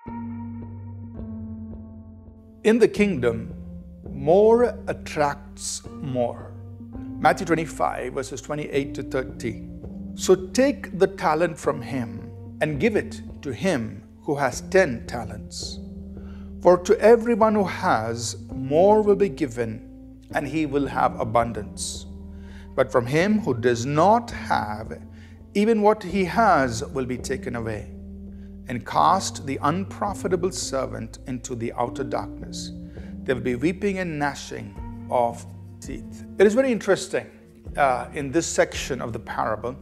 In the kingdom, more attracts more. Matthew 25, verses 28 to 30. So take the talent from him and give it to him who has 10 talents. For to everyone who has, more will be given, and he will have abundance. But from him who does not have, even what he has will be taken away. And cast the unprofitable servant into the outer darkness. There will be weeping and gnashing of teeth. It is very interesting in this section of the parable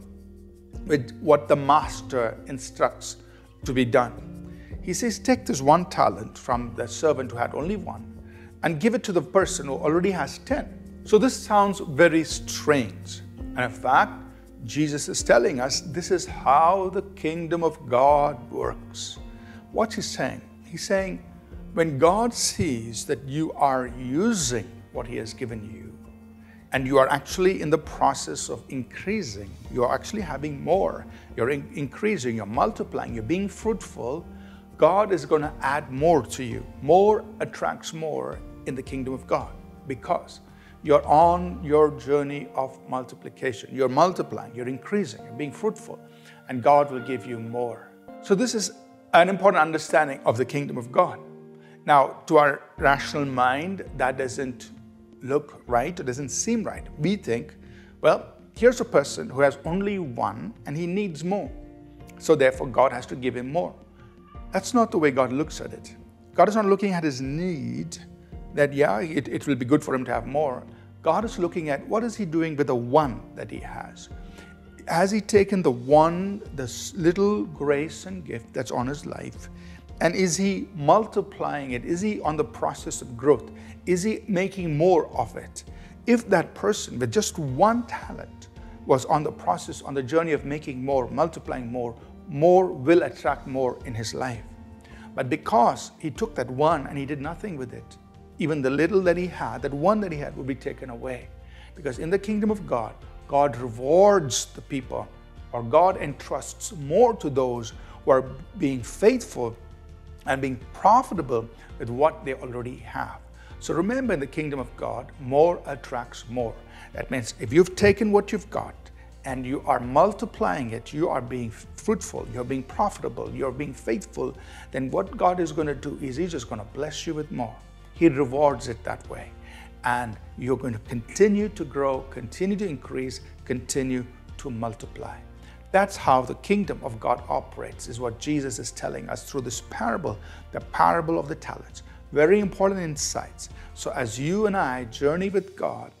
with what the master instructs to be done. He says, take this 1 talent from the servant who had only 1 and give it to the person who already has 10. So this sounds very strange. And in fact, Jesus is telling us this is how the kingdom of God works. What's he saying? He's saying when God sees that you are using what he has given you and you are actually in the process of increasing, you are actually having more, you're increasing, you're multiplying, you're being fruitful, God is going to add more to you. More attracts more in the kingdom of God because you're on your journey of multiplication. You're multiplying, you're increasing, you're being fruitful, and God will give you more. So this is an important understanding of the kingdom of God. Now, to our rational mind, that doesn't look right, it doesn't seem right. We think, well, here's a person who has only 1 and he needs more. So therefore, God has to give him more. That's not the way God looks at it. God is not looking at his need, that it will be good for him to have more. God is looking at what is he doing with the 1 that he has. Has he taken the 1, this little grace and gift that's on his life, and is he multiplying it? Is he on the process of growth? Is he making more of it? If that person with just 1 talent was on the process, on the journey of making more, multiplying more, more will attract more in his life. But because he took that 1 and he did nothing with it, even the little that he had, that 1 that he had will be taken away. Because in the kingdom of God, God rewards the people, or God entrusts more to those who are being faithful and being profitable with what they already have. So remember, in the kingdom of God, more attracts more. That means if you've taken what you've got and you are multiplying it, you are being fruitful, you're being profitable, you're being faithful, then what God is going to do is he's just going to bless you with more. He rewards it that way. And you're going to continue to grow, continue to increase, continue to multiply. That's how the kingdom of God operates, is what Jesus is telling us through this parable, the parable of the talents. Very important insights. So as you and I journey with God,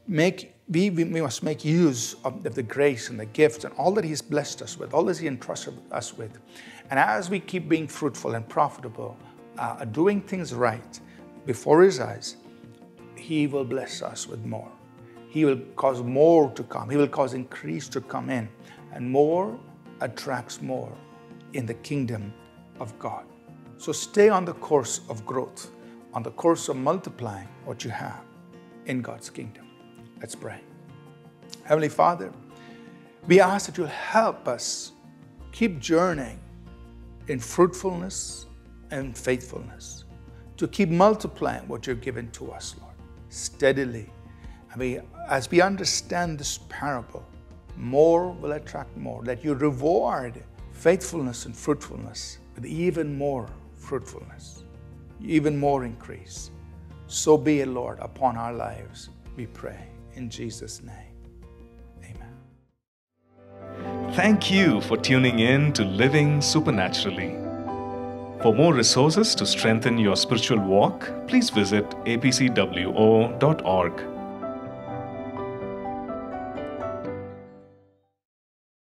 we must make use of the grace and the gifts and all that he's blessed us with, all that he entrusted us with. And as we keep being fruitful and profitable, doing things right, before his eyes, he will bless us with more. He will cause more to come. He will cause increase to come in. And more attracts more in the kingdom of God. So stay on the course of growth, on the course of multiplying what you have in God's kingdom. Let's pray. Heavenly Father, we ask that you'll help us keep journeying in fruitfulness and faithfulness, to keep multiplying what you've given to us, Lord, steadily. As we understand this parable, more will attract more, that you reward faithfulness and fruitfulness with even more fruitfulness, even more increase. So be it, Lord, upon our lives, we pray. In Jesus' name, amen. Thank you for tuning in to Living Supernaturally. For more resources to strengthen your spiritual walk, please visit apcwo.org.